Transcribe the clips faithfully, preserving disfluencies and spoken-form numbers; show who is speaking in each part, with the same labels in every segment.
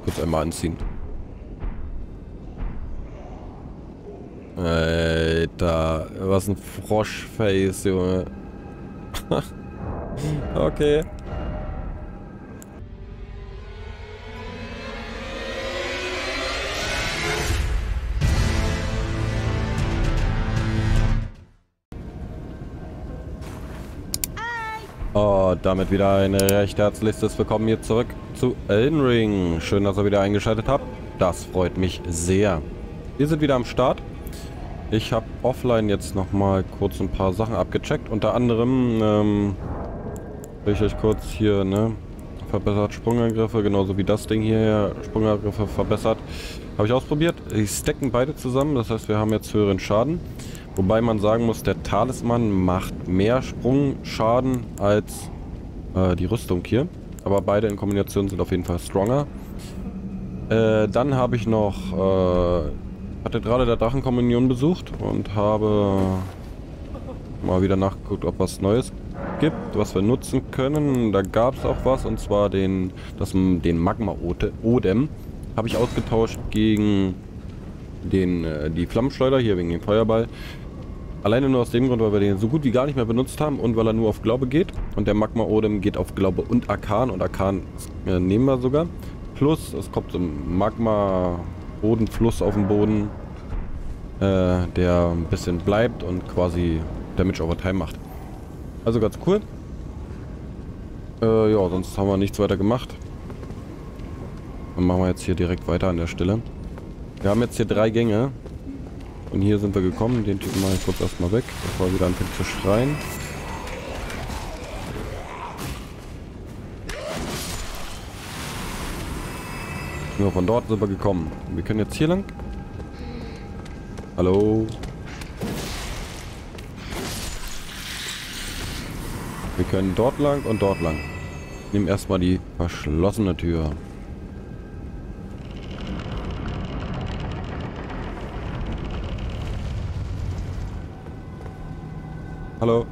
Speaker 1: Kurz einmal anziehen. Alter, was ein Froschface, Junge. Okay. Oh, damit wieder ein recht herzliches Willkommen hier zurück zu Elden Ring. Schön, dass ihr wieder eingeschaltet habt. Das freut mich sehr. Wir sind wieder am Start. Ich habe offline jetzt nochmal kurz ein paar Sachen abgecheckt. Unter anderem, ähm, will ich euch kurz hier, ne, verbessert Sprungangriffe, genauso wie das Ding hier, Sprungangriffe verbessert. Habe ich ausprobiert. Die stacken beide zusammen, das heißt, wir haben jetzt höheren Schaden. Wobei man sagen muss, der Talisman macht mehr Sprungschaden als äh, die Rüstung hier. Aber beide in Kombination sind auf jeden Fall stronger. Äh, dann habe ich noch äh, Kathedrale der Drachenkommunion besucht und habe mal wieder nachgeguckt, ob was Neues gibt, was wir nutzen können. Da gab es auch was, und zwar den, das, den Magma-Odem. Habe ich ausgetauscht gegen den, äh, die Flammenschleuder, hier wegen dem Feuerball. Alleine nur aus dem Grund, weil wir den so gut wie gar nicht mehr benutzt haben und weil er nur auf Glaube geht. Und der Magma-Odem geht auf Glaube und Arkan. Und Arkan äh, nehmen wir sogar. Plus, es kommt so ein Magma-Bodenfluss auf den Boden, äh, der ein bisschen bleibt und quasi Damage over Time macht. Also ganz cool. Äh, ja, sonst haben wir nichts weiter gemacht. Dann machen wir jetzt hier direkt weiter an der Stelle. Wir haben jetzt hier drei Gänge. Und hier sind wir gekommen. Den Typen mache ich kurz erstmal weg, bevor er wieder anfängt zu schreien. Nur von dort sind wir gekommen. Wir können jetzt hier lang. Hallo. Wir können dort lang und dort lang. Nehmen erstmal die verschlossene Tür. Hallo.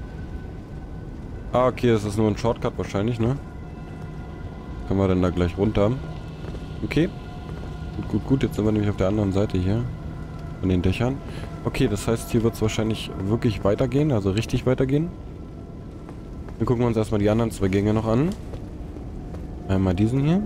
Speaker 1: Ah, okay, das ist nur ein Shortcut wahrscheinlich, ne? Können wir denn da gleich runter? Okay. Gut, gut, gut. Jetzt sind wir nämlich auf der anderen Seite hier. Von den Dächern. Okay, das heißt, hier wird es wahrscheinlich wirklich weitergehen, also richtig weitergehen. Dann gucken wir uns erstmal die anderen zwei Gänge noch an. Einmal diesen hier.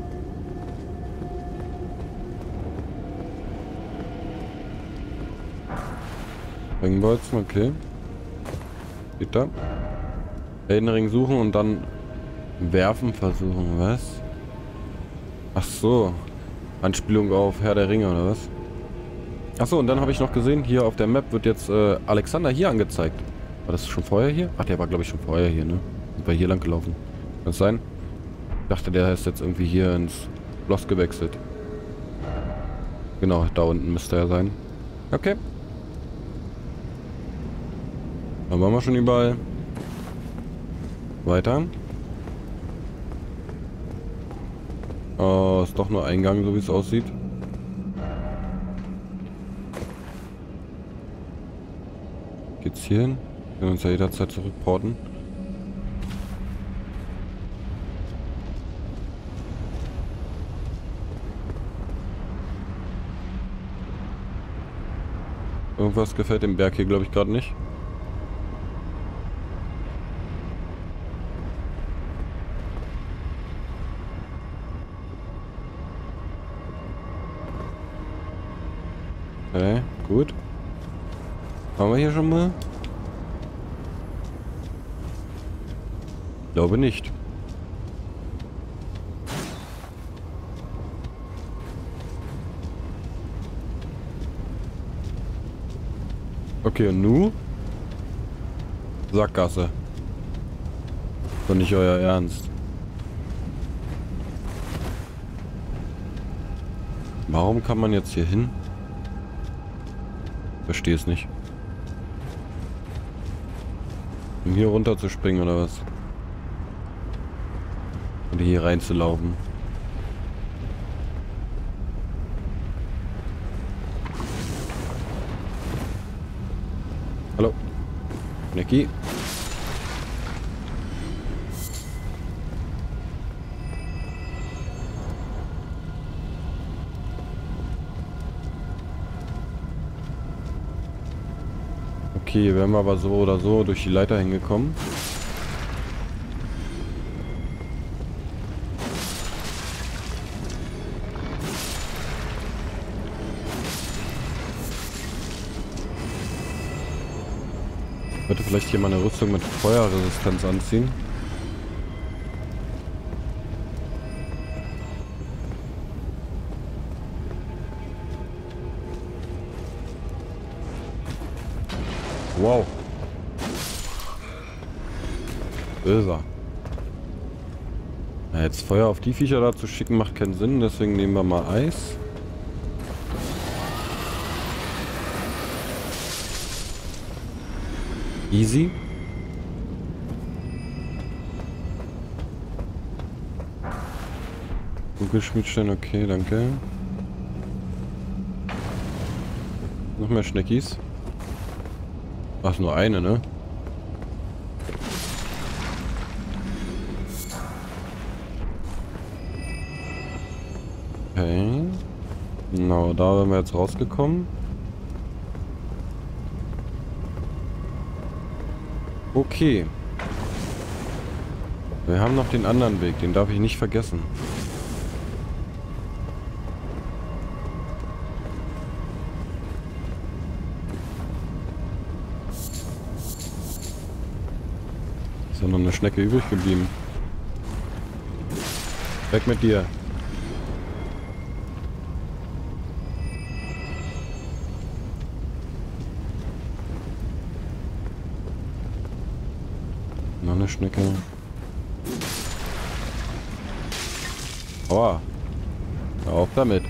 Speaker 1: Ringbolzen, okay. Steht da. Elden Ring suchen und dann werfen versuchen, was? Ach so. Anspielung auf Herr der Ringe oder was? Ach so, und dann habe ich noch gesehen, hier auf der Map wird jetzt äh, Alexander hier angezeigt. War das schon vorher hier? Ach, der war glaube ich schon vorher hier, ne? Sind wir hier lang gelaufen. Kann das sein? Ich dachte, der ist jetzt irgendwie hier ins Schloss gewechselt. Genau, da unten müsste er sein. Okay. Dann waren wir schon überall. Weiter. Oh, ist doch nur Eingang, so wie es aussieht. Geht's hier hin? Wir können uns ja jederzeit zurückporten. Irgendwas gefällt dem Berg hier, glaube ich, gerade nicht. Okay, gut. Haben wir hier schon mal? Glaube nicht. Okay, und nu? Sackgasse. Doch nicht euer Ernst. Warum kann man jetzt hier hin? Verstehe es nicht. Um hier runter zu springen oder was? Oder hier reinzulaufen. Hallo. Necki. Okay, hier wären wir aber so oder so durch die Leiter hingekommen. Ich würde vielleicht hier mal eine Rüstung mit Feuerresistenz anziehen. Wow. Böser. Na, jetzt Feuer auf die Viecher da zu schicken macht keinen Sinn, deswegen nehmen wir mal Eis. Easy. Dunkelschmiedstein, okay, danke. Noch mehr Schneckis. Ach, nur eine, ne? Okay. Genau, da sind wir jetzt rausgekommen. Okay. Wir haben noch den anderen Weg, den darf ich nicht vergessen. Ist ja noch eine Schnecke übrig geblieben. Weg mit dir. Noch eine Schnecke. Aua. Hör auf damit.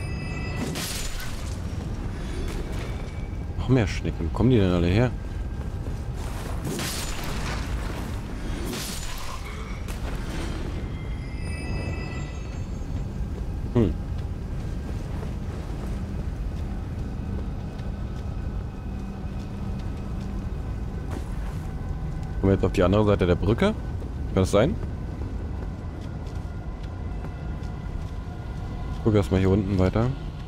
Speaker 1: Noch mehr Schnecken. Wo kommen die denn alle her? Hm. Kommen wir jetzt auf die andere Seite der Brücke? Kann das sein? Guck erstmal hier unten weiter.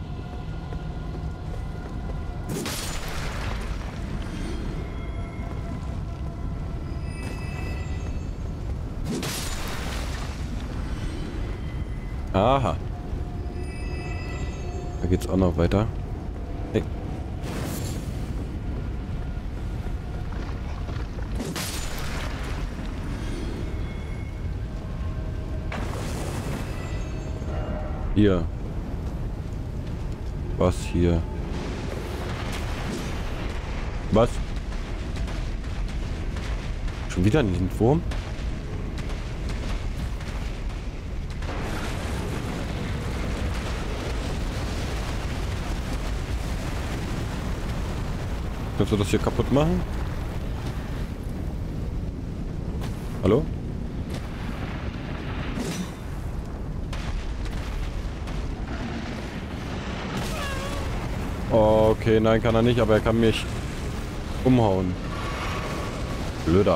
Speaker 1: Aha. Da geht's auch noch weiter. Hey. Hier. Was hier? Was? Schon wieder in diesem Wurm? Kannst du das hier kaputt machen? Hallo? Okay, nein, kann er nicht, aber er kann mich umhauen. Blöder.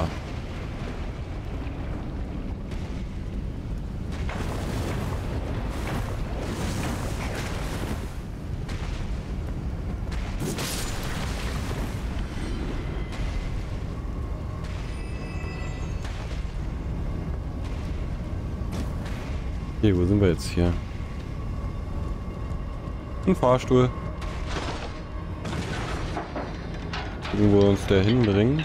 Speaker 1: Okay, wo sind wir jetzt hier? Ein Fahrstuhl. Gucken, wo uns der hinbringt.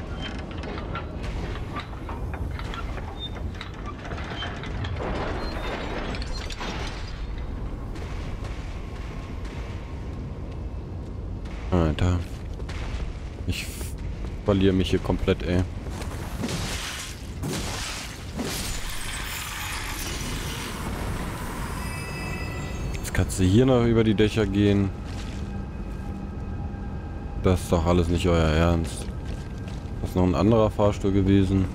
Speaker 1: Alter. Ich verliere mich hier komplett, ey. Jetzt kannst du hier noch über die Dächer gehen. Das ist doch alles nicht euer Ernst. Das ist noch ein anderer Fahrstuhl gewesen.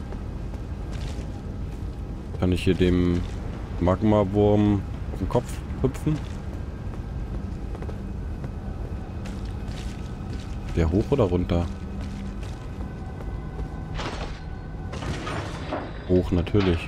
Speaker 1: Kann ich hier dem Magma-Wurm auf den Kopf hüpfen? Der hoch oder runter? Hoch natürlich.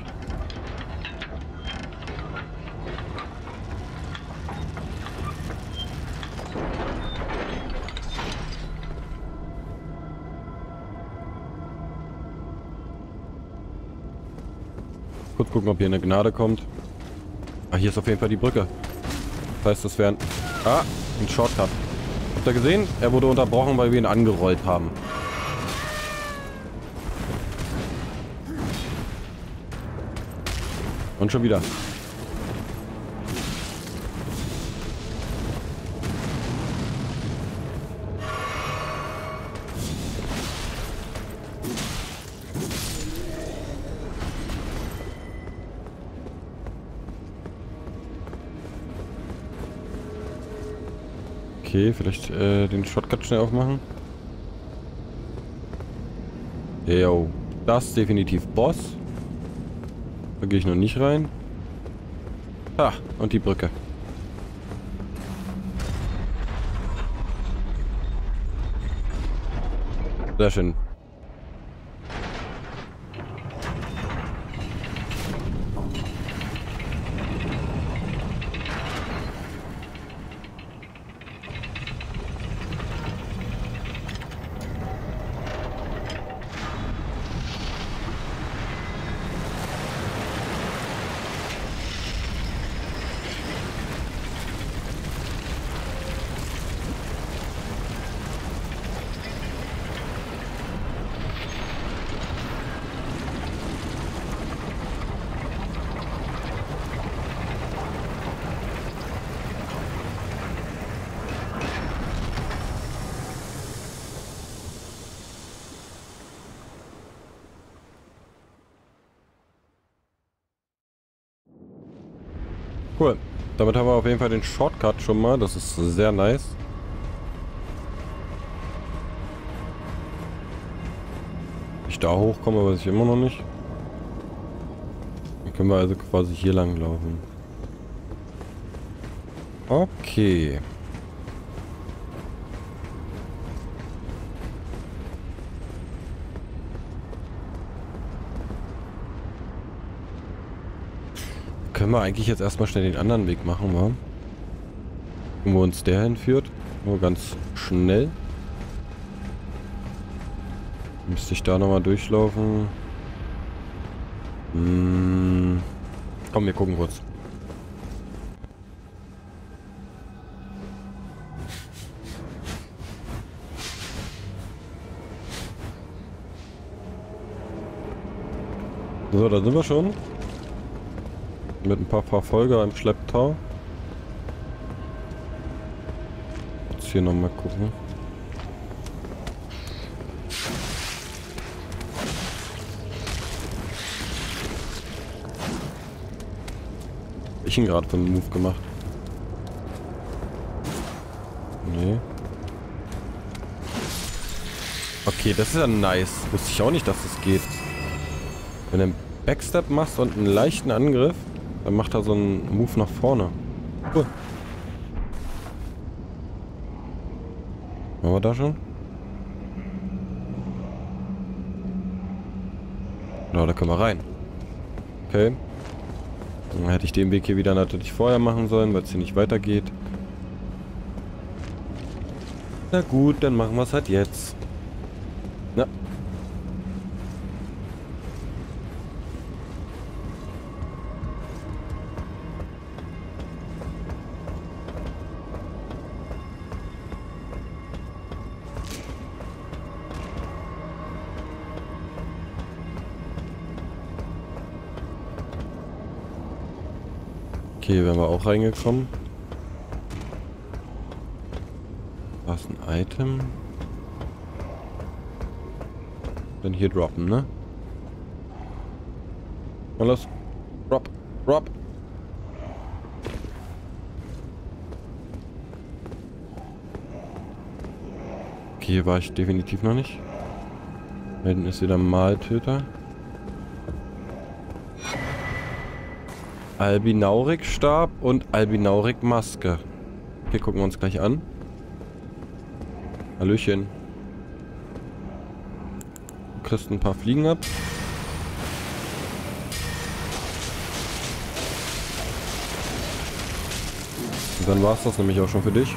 Speaker 1: kurz gucken, ob hier eine Gnade kommt. Ah, hier ist auf jeden Fall die Brücke. Das heißt, das wäre ein... Ah, ein Shortcut. Habt ihr gesehen? Er wurde unterbrochen, weil wir ihn angerollt haben. Und schon wieder. Okay, vielleicht äh, den Shortcut schnell aufmachen. Jo, das ist definitiv Boss. Da gehe ich noch nicht rein. Ah, und die Brücke. Sehr schön. Cool. Damit haben wir auf jeden Fall den Shortcut schon mal. Das ist sehr nice. Ich da hochkomme, weiß ich immer noch nicht. Dann können wir also quasi hier lang laufen. Okay. Können wir eigentlich jetzt erstmal schnell den anderen Weg machen, wa? Wo uns der hinführt. Nur ganz schnell. Müsste ich da nochmal durchlaufen. Hm. Komm, wir gucken kurz. So, da sind wir schon. Mit ein paar Verfolger im Schlepptau. Jetzt hier nochmal gucken. Ich ihn gerade für einen Move gemacht. Nee. Okay, das ist ja nice. Wusste ich auch nicht, dass das geht. Wenn du einen Backstep machst und einen leichten Angriff, dann macht er so einen Move nach vorne. Cool. Waren wir da schon? Na, da können wir rein. Okay. Dann hätte ich den Weg hier wieder natürlich vorher machen sollen, weil es hier nicht weitergeht. Na gut, dann machen wir es halt jetzt. Na. Okay, wären wir auch reingekommen. Da ist ein Item. Dann hier droppen, ne? Mal los. Drop. Drop. Okay, hier war ich definitiv noch nicht. Da hinten ist wieder ein Maltöter. Albinaurik-Stab und Albinaurik-Maske. Okay, gucken wir uns gleich an. Hallöchen. Du kriegst ein paar Fliegen ab. Und dann war es das nämlich auch schon für dich.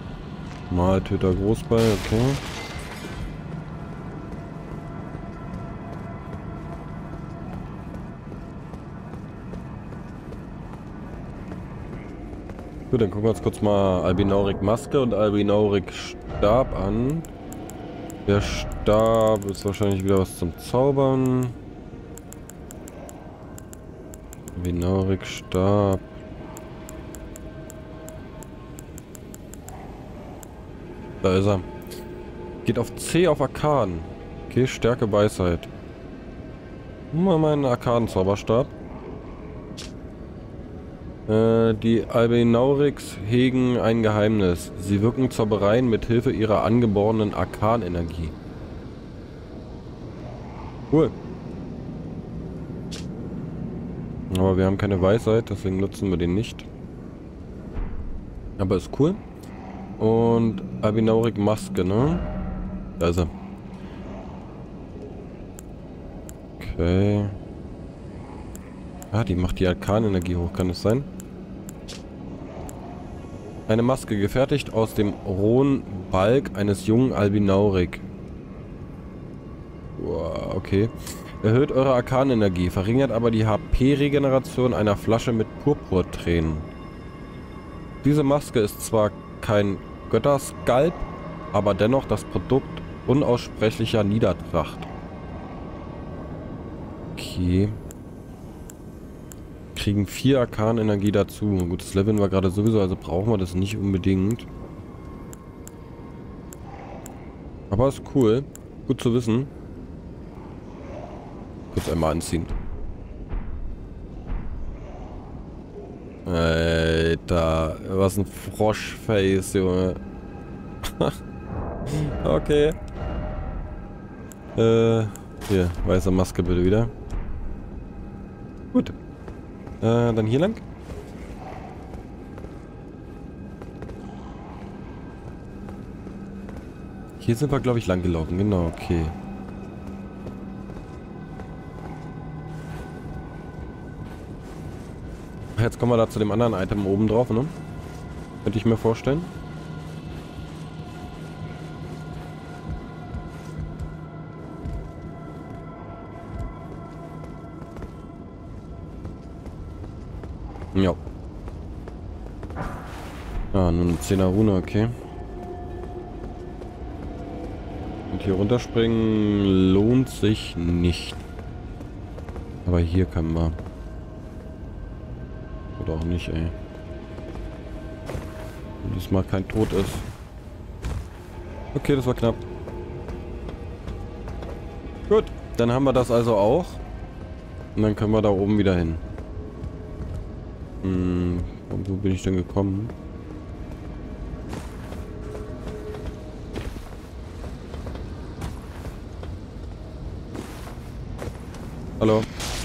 Speaker 1: Maltöter Großball, okay. Gut, dann gucken wir uns kurz mal Albinauric Maske und Albinauric Stab an. Der Stab ist wahrscheinlich wieder was zum Zaubern. Albinauric Stab. Da ist er. Geht auf C auf Arkan. Okay, Stärke Weisheit. Mal meinen Arkan-Zauberstab. Äh, die Albinaurics hegen ein Geheimnis. Sie wirken Zaubereien mit Hilfe ihrer angeborenen Arkanenergie. Cool. Aber wir haben keine Weisheit, deswegen nutzen wir den nicht. Aber ist cool. Und Albinauric Maske, ne? Da ist er. Okay. Ah, die macht die Arkanenergie hoch, kann es sein? Eine Maske, gefertigt aus dem rohen Balg eines jungen Albinauric. Wow, okay. Erhöht eure Arkanenergie, verringert aber die H P-Regeneration einer Flasche mit Purpurtränen. Diese Maske ist zwar kein Götterskalp, aber dennoch das Produkt unaussprechlicher Niedertracht. Okay. Kriegen vier Arkanenergie dazu. Gut, das Leveln war gerade sowieso, also brauchen wir das nicht unbedingt. Aber ist cool. Gut zu wissen. Kurz einmal anziehen. Alter, was ein Froschface, Junge. Okay. Äh, hier, weiße Maske bitte wieder. Gut. Äh, dann hier lang. Hier sind wir, glaube ich, lang gelaufen. Genau, okay. Ach, jetzt kommen wir da zu dem anderen Item oben drauf, ne? Könnte ich mir vorstellen. Ja. Ah, nur eine zehner Rune, okay. Und hier runterspringen lohnt sich nicht. Aber hier kann man. Oder auch nicht, ey. Wenn diesmal kein Tod ist. Okay, das war knapp. Gut, dann haben wir das also auch. Und dann können wir da oben wieder hin. Hm, wo bin ich denn gekommen? Hallo.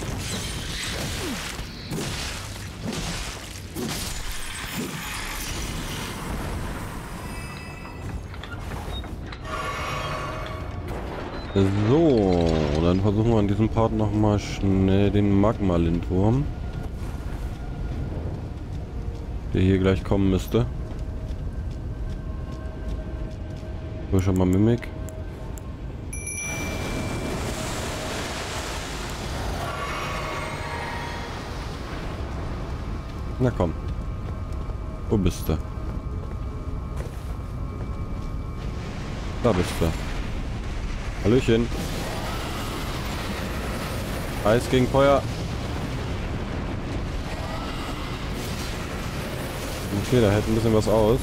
Speaker 1: So, dann versuchen wir an diesem Part nochmal schnell den Magma-Lindwurm, der hier gleich kommen müsste. So, schon mal Mimik. Na komm. Wo bist du? Da bist du. Hallöchen. Eis gegen Feuer. Okay, da hält ein bisschen was aus.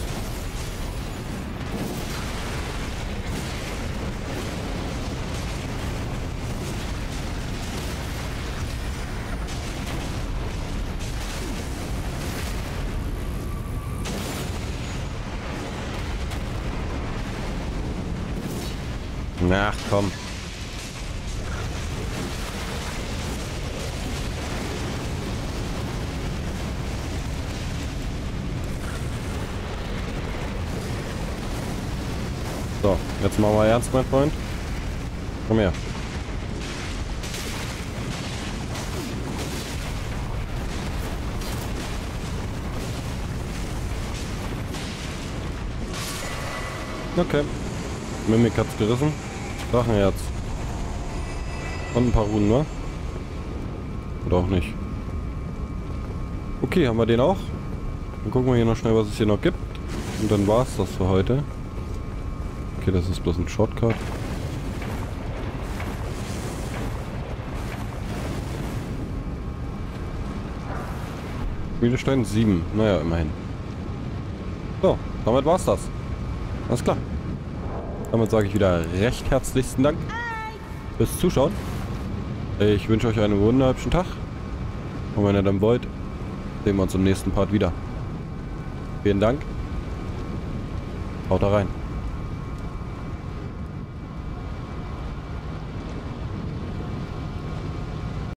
Speaker 1: Ach komm. So, jetzt machen wir ernst, mein Freund. Komm her. Okay. Mimik hat's gerissen. Drachenherz. Und ein paar Runen, ne? Oder auch nicht. Okay, haben wir den auch? Dann gucken wir hier noch schnell, was es hier noch gibt. Und dann war es das für heute. Okay, das ist bloß ein Shortcut. Schmiedestein sieben. Naja, immerhin. So, damit war's das. Alles klar. Damit sage ich wieder recht herzlichsten Dank fürs Zuschauen. Ich wünsche euch einen wunderhübschen Tag. Und wenn ihr dann wollt, sehen wir uns im nächsten Part wieder. Vielen Dank. Haut da rein.